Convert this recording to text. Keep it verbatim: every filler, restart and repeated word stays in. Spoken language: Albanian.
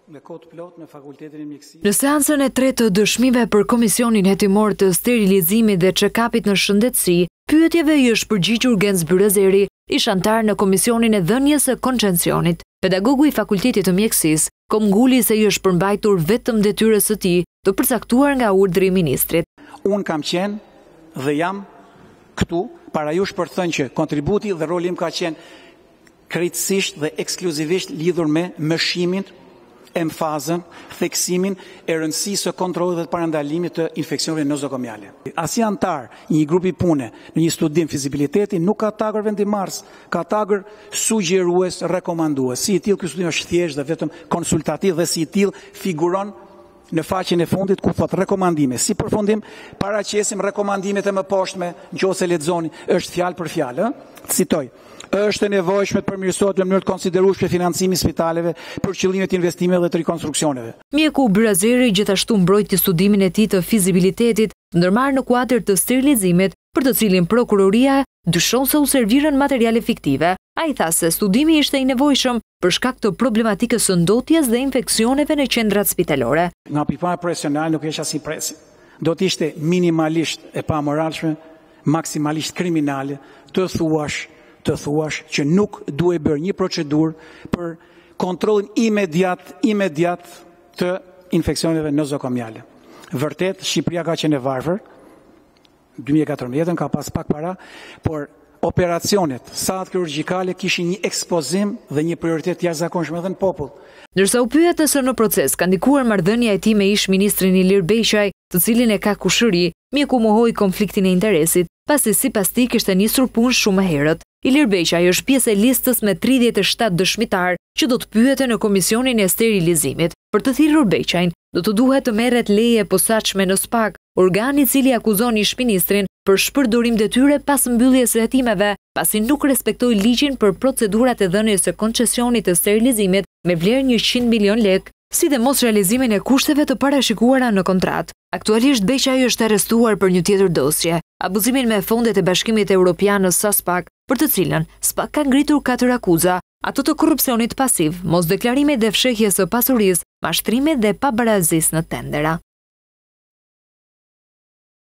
me kohë plot me Fakultetin e Mjekësisë. Në seancën e tretë të dëshmive për Komisionin Hetimor të Sterilizimit dhe Check-upit në shëndetësi, pyetjeve i është përgjigjur Genz Byrazeri, ish antar në Komisionin e Dhënies së Koncensionit. Pedagogu i Fakultetit të Mjekësisë kombguli se i është përmbajtur vetëm detyrës së tij të përcaktuar nga urdhri i ministrit. Unë kam qenë dhe jam këtu para jush për të thënë që kontributi dhe roli im ka qenë krejtësisht dhe ekskluzivisht lidhur me mëshimin, emfazën, theksimin e rëndësisë së kontrollit dhe të parandalimit të infeksioneve nozokomiale. As antar një grupi pune në një studim fizibiliteti nuk ka tagër vendimmarrës, ka tagër sugjerues, rekomandues. Si i tillë ky studim është thjesht dhe vetëm konsultativ dhe si i tillë figuron në faqen e fundit ku thot rekomandime. Si përfundim, paraqesim rekomandimet e mëposhtme, nëse lexoni, është fjalë për fjalë, ë? Citoj. Është e nevojshme të përmirësohet në mënyrë të konsiderueshme financimi i spitaleve për qëllime të investimeve dhe të rikonstruksioneve. Mjeku Byrazeri gjithashtu mbrojti studimin e tij të fizibilitetit, ndërmarrë në kuadër të sterilizimit, për të cilin prokuroria dyshon se u servirën materiale fiktive. Ai tha se studimi ishte i nevojshëm për shkak të problematikës së ndotjes dhe infeksioneve në qendrat spitalore. Nga pikpamja profesionale nuk është asnjë presim. Do të ishte minimalisht e pamoralshme, maksimalisht kriminale të thuash të thuash që nuk duhet bërë një procedurë për kontrollin imediat, imediat të infeksioneve nozokomiale. Vërtet, Shqipëria ka qenë e varfër, dy mijë e katërmbëdhjetë ka pas pak para, por operacionet sahat kirurgjikale kishin një ekspozim dhe një prioritet jashtëzakonshëm edhe në popull. Ndërsa u pyet nëse në proces ka ndikuar marrëdhënia e tij me ish ministrin Ilir Beqaj, të cilin e ka kushëri, mjeku mohoi konfliktin e interesit, pasi sipas tij kishte nisur punë shumë herët. Ilir Beqaj është pjesë e listës me tridhjetë e shtatë dëshmitar që do të pyeten në Komisionin e Sterilizimit. Për të thirrur Beqajin, do të duhet të merret leje e posaçme në SPAK, organi i cili akuzon ish-ministrin për shpërdorim detyre pas mbylljes së hetimeve, pasi nuk respektoi ligjin për procedurat e dhënies së koncesionit të sterilizimit me vlerë njëqind milion lekë, si dhe mos realizimin e kushteve të parashikuara në kontratë. Aktualisht Beqaj është arrestuar për një tjetër dosje, abuzimin me fondet e Bashkimit Evropian në SASPAK, për të cilën SPAK ka ngritur katër akuza, ato të korrupsionit pasiv, mos deklarimit dhe fshehjes së pasurisë, mashtrime dhe pabarazisë në tendera.